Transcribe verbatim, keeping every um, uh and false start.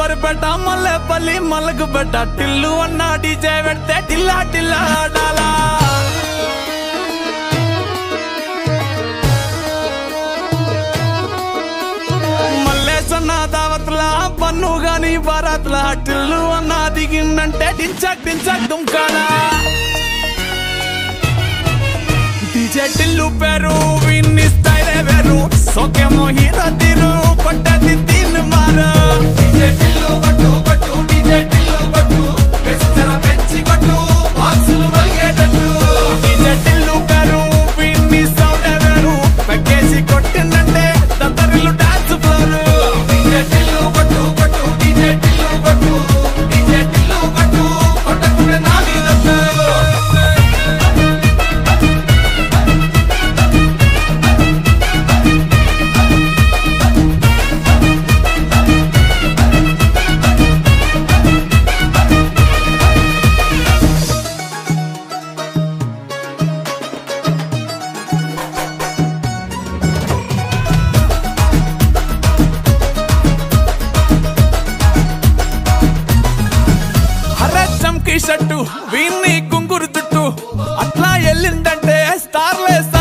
సోరిపేట మల్లెపల్లి మల్లకు పెట్ట టిల్లు అన్న డీజే పెడితే టిల్లా టిల్లా ఆడాలా మల్లేసన్న దావత్లా పన్ను గాని బారాత్లా టిల్లు అన్న దిగిందంటే డించక్ డించక్ దుంకాలా డీజే టిల్లు పేరు విన్ని స్టైల్ వేరు సోకేమో హీరో తీరు పట్టది తీన్ మారు డీజే టిల్లు కొట్టు కొట్టు డీజే టిల్లు కొట్టు వెచ్చర పెంచి కొట్టు బాక్సులు వలిగేటట్టు డీజే టిల్లు పేరు విన్ని సౌండ్ వేరు పెక్కేసి కొట్టిందంటే దత్తరిల్లు డాన్స్ ఫ్లోర్ డీజే టిల్లు కొట్టు కొట్టు డీజే టిల్లు కొట్టు డీజే టిల్లు కొట్టు కొట్టకునే నా మీద షట్టు వీన్ని కుంగురు చుట్టూ అట్లా ఎల్లిందంటే స్టార్లే